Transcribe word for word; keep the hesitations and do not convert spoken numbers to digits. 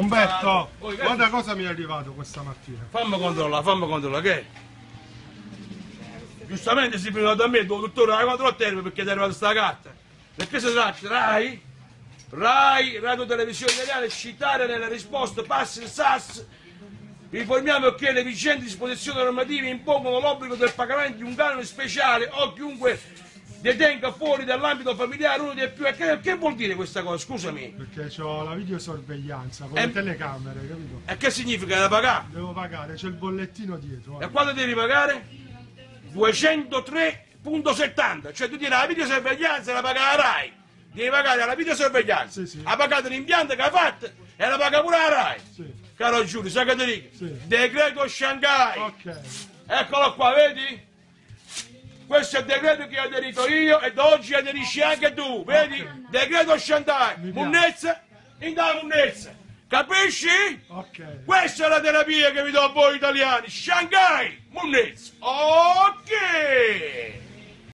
Umberto, guarda cosa mi è arrivato questa mattina. Fammi controllare, fammi controllare, che è? Giustamente si prima da me, il dottore la controlla a termine perché ti è arrivata sta carta. Perché si tratta? Rai? Rai, Radio Televisione Italiana, citare nelle risposte passi il S A S. Informiamo che le vigenti disposizioni normative impongono l'obbligo del pagamento di un canone speciale o chiunque detenga fuori dall'ambito familiare uno dei più... E che, che vuol dire questa cosa? Scusami. Perché ho la videosorveglianza con E- le telecamere, capito? E che significa da pagare? Devo pagare, c'è il bollettino dietro. E guarda. quando devi pagare? duecentotre virgola settanta, cioè tu tieni la videosorveglianza e la paga la Rai. Devi pagare la videosorveglianza, Sì, sì. ha pagato l'impianto che ha fatto e la paga pure la Rai. Sì. Caro Giulio, sai che ti dico? Sì. Decreto Shanghai. Ok. Eccolo qua, vedi? Questo è il decreto che ho aderito io e da oggi aderisci anche tu, vedi? Ok. Decreto Shanghai, Mi piace. munnezza, in da munnezza. Capisci? Ok. Questa è la terapia che vi do a voi italiani. Shanghai, munnezza. Ok.